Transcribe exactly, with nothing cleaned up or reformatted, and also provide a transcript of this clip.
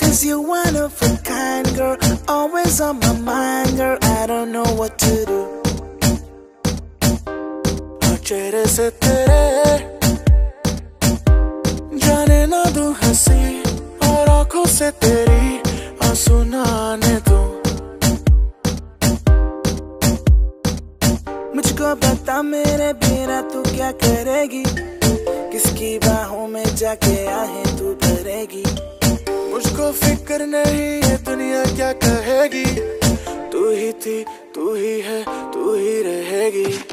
'Cause you're one of a kind, girl. Always on my mind, girl. I don't know what to do. और चेहरे से तेरे जाने ना दूं हंसी, और आंखों से तेरी आंसू ना आने दूं। मुझको बता मेरे बिना तू क्या करेगी, किसकी बाहों में जाके आहे तू भरेगी। मुझको फिक्र नहीं ये दुनिया क्या कहेगी, तू ही थी, तू ही है, तू ही रहेगी।